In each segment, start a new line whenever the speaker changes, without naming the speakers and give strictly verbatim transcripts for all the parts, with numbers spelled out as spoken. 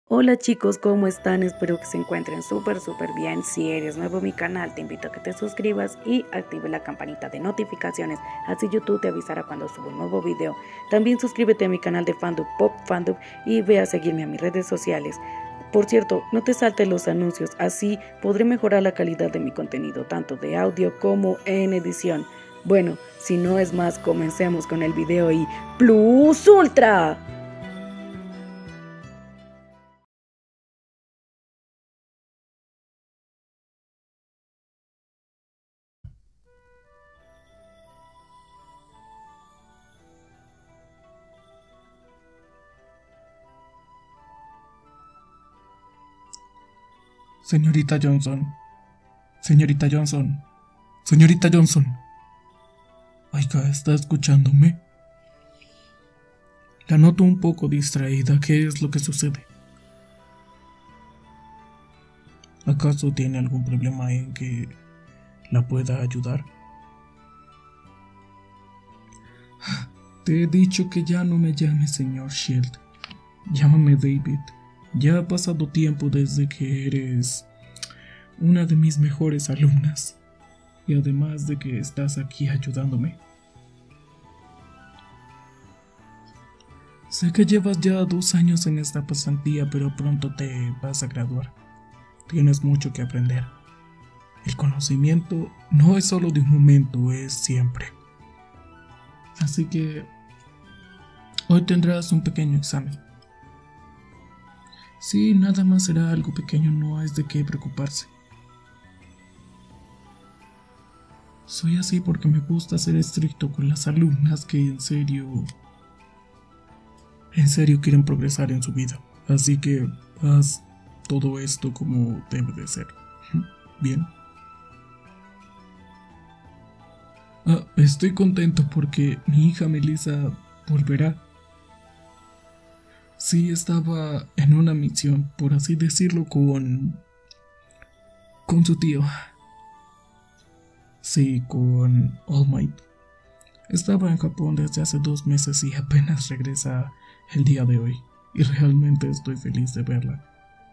Hola chicos, ¿cómo están? Espero que se encuentren súper súper bien. Si eres nuevo en mi canal, te invito a que te suscribas y active la campanita de notificaciones, así YouTube te avisará cuando suba un nuevo video. También suscríbete a mi canal de Fandub Pop Fandub y ve a seguirme a mis redes sociales. Por cierto, no te saltes los anuncios, así podré mejorar la calidad de mi contenido, tanto de audio como en edición. Bueno, si no es más, comencemos con el video y ¡Plus Ultra!
Señorita Johnson, señorita Johnson, señorita Johnson. Oiga, ¿está escuchándome? La noto un poco distraída. ¿Qué es lo que sucede? ¿Acaso tiene algún problema en que la pueda ayudar? Te he dicho que ya no me llames señor Shield. Llámame David. Ya ha pasado tiempo desde que eres una de mis mejores alumnas. Y además de que estás aquí ayudándome. Sé que llevas ya dos años en esta pasantía, pero pronto te vas a graduar. Tienes mucho que aprender. El conocimiento no es solo de un momento, es siempre. Así que hoy tendrás un pequeño examen. Sí, nada más será algo pequeño, no es de qué preocuparse. Soy así porque me gusta ser estricto con las alumnas que en serio, en serio quieren progresar en su vida. Así que haz todo esto como debe de ser. Bien. Ah, estoy contento porque mi hija Melissa volverá. Sí, estaba en una misión, por así decirlo, con... con su tío. Sí, con All Might. Estaba en Japón desde hace dos meses y apenas regresa el día de hoy. Y realmente estoy feliz de verla.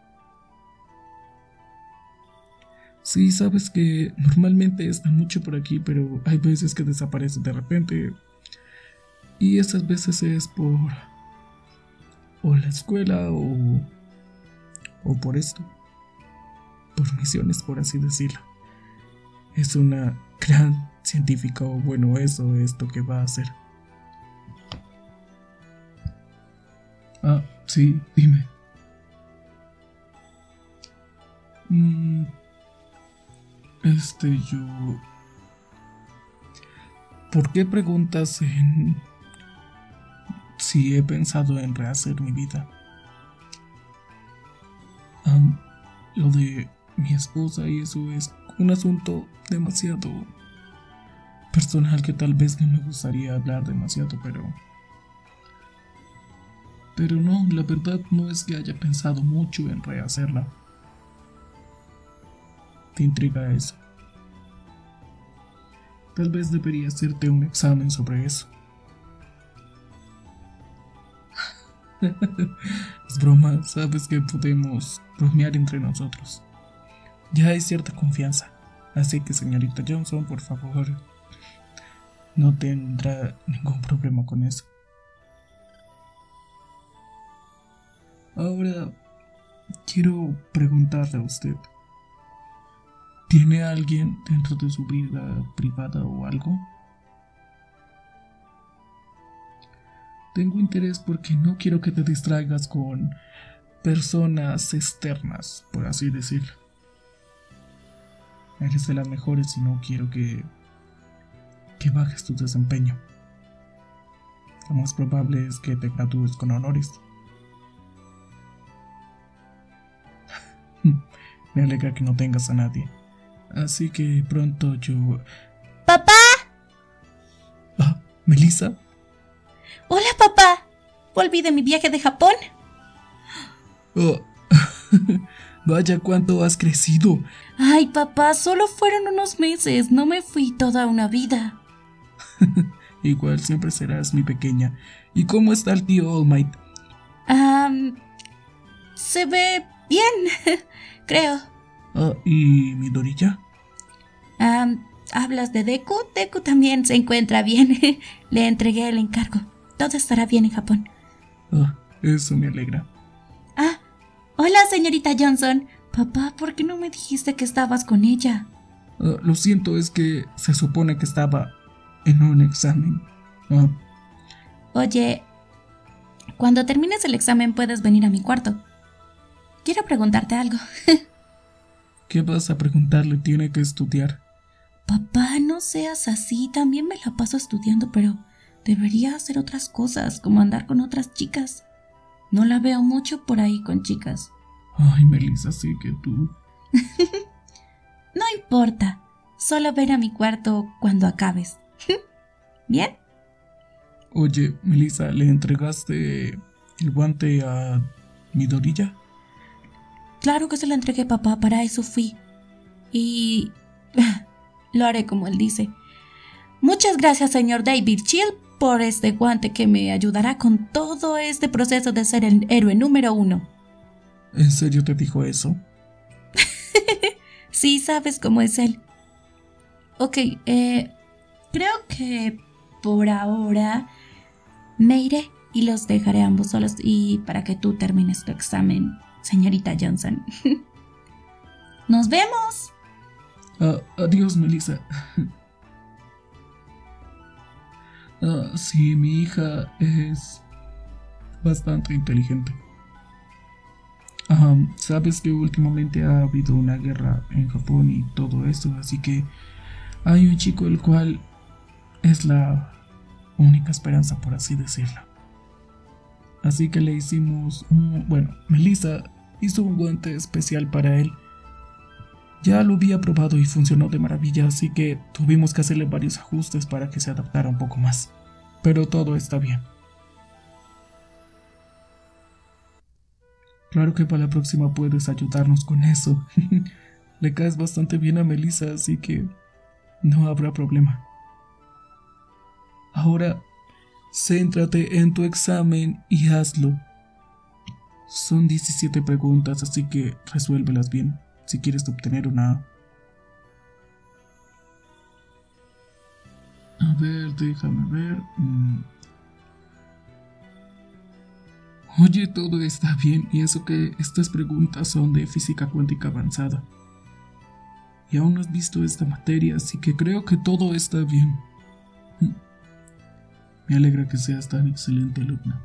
Sí, sabes que normalmente está mucho por aquí, pero hay veces que desaparece de repente. Y esas veces es por... o la escuela o... o por esto. Por misiones, por así decirlo. Es una gran científica, o bueno, eso es lo que va a hacer. Ah, sí, dime. Mm, este, yo... ¿Por qué preguntas en... si he pensado en rehacer mi vida? Um, lo de mi esposa y eso es un asunto demasiado personal que tal vez no me gustaría hablar demasiado, pero... Pero no, la verdad no es que haya pensado mucho en rehacerla. ¿Te intriga eso? Tal vez debería hacerte un examen sobre eso. Es broma, sabes que podemos bromear entre nosotros. Ya hay cierta confianza, así que señorita Johnson, por favor, no tendrá ningún problema con eso. Ahora, quiero preguntarle a usted, ¿tiene alguien dentro de su vida privada o algo? Tengo interés porque no quiero que te distraigas con personas externas, por así decirlo. Eres de las mejores y no quiero que, que bajes tu desempeño. Lo más probable es que te gradúes con honores. Me alegra que no tengas a nadie. Así que pronto yo...
¡Papá!
Ah, ¿Melissa?
¡Hola, papá! Volví de mi viaje de Japón.
Oh. Vaya, cuánto has crecido.
Ay, papá, solo fueron unos meses, no me fui toda una vida.
Igual siempre serás mi pequeña. ¿Y cómo está el tío All Might?
Um, se ve bien, creo.
Ah, ¿y Midoriya?
Ah, ¿hablas de Deku? Deku también se encuentra bien. Le entregué el encargo. Todo estará bien en Japón.
Ah, eso me alegra.
Ah, hola, señorita Johnson. Papá, ¿por qué no me dijiste que estabas con ella?
Uh, lo siento, es que se supone que estaba en un examen. Uh.
Oye, cuando termines el examen puedes venir a mi cuarto. Quiero preguntarte algo.
¿Qué vas a preguntarle? Tiene que estudiar.
Papá, no seas así. También me la paso estudiando, pero debería hacer otras cosas, como andar con otras chicas. No la veo mucho por ahí con chicas.
Ay, Melissa, sí que tú...
No importa, solo ven a mi cuarto cuando acabes. ¿Bien?
Oye, Melissa, ¿le entregaste el guante a Midoriya?
Claro que se lo entregué, papá, para eso fui. Y lo haré como él dice. Muchas gracias, señor David Chill, por este guante que me ayudará con todo este proceso de ser el héroe número uno.
¿En serio te dijo eso?
Sí, sabes cómo es él. Ok, eh, creo que por ahora me iré y los dejaré ambos solos y para que tú termines tu examen, señorita Johnson. ¡Nos vemos!
Uh, adiós, Melissa. uh, sí, mi hija es bastante inteligente. Um, sabes que últimamente ha habido una guerra en Japón y todo eso, así que hay un chico el cual es la única esperanza, por así decirlo. Así que le hicimos un... Bueno, Melissa hizo un guante especial para él. Ya lo había probado y funcionó de maravilla, así que tuvimos que hacerle varios ajustes para que se adaptara un poco más. Pero todo está bien. Claro que para la próxima puedes ayudarnos con eso. Le caes bastante bien a Melissa, así que no habrá problema. Ahora, céntrate en tu examen y hazlo. Son diecisiete preguntas, así que resuélvelas bien si quieres obtener una A. A ver, déjame ver. Mm. Oye, todo está bien, y eso que estas preguntas son de física cuántica avanzada. Y aún no has visto esta materia, así que creo que todo está bien. Me alegra que seas tan excelente alumna.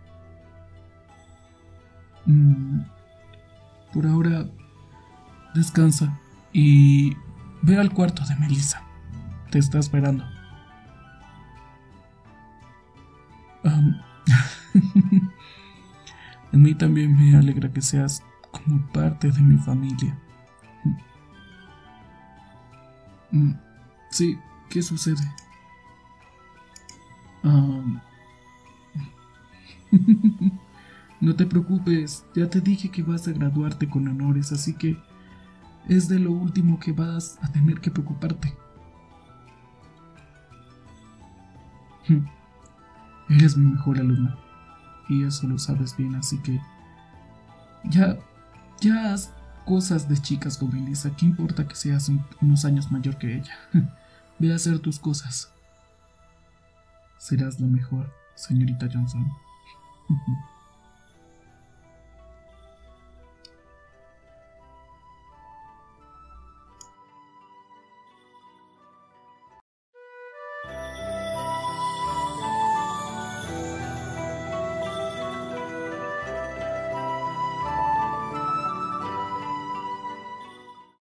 Mm, por ahora, descansa y ve al cuarto de Melissa. Te está esperando. Um, A mí también me alegra que seas como parte de mi familia. Mm, sí, ¿qué sucede? Um, no te preocupes, ya te dije que vas a graduarte con honores, así que es de lo último que vas a tener que preocuparte. Eres mi mejor alumna. Y eso lo sabes bien, así que ya, ya haz cosas de chicas con Melissa. ¿Qué importa que seas un, unos años mayor que ella? Ve a hacer tus cosas. Serás la mejor, señorita Johnson.